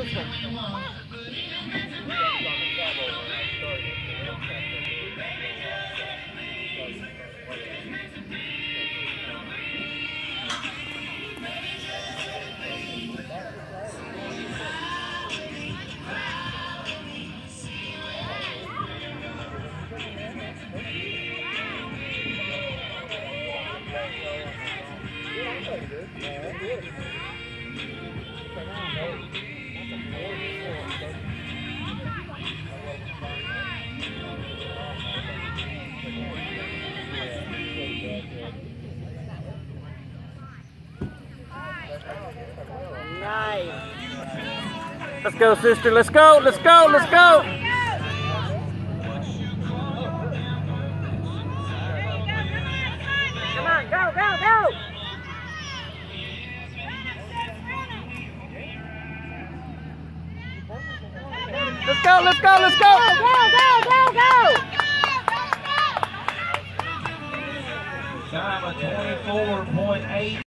Nice. Let's go, sister. Let's go. Let's go. Let's go. Come on, go, go, go. Let's go, let's go, let's go. Go, go, go, go. Time of 24.8.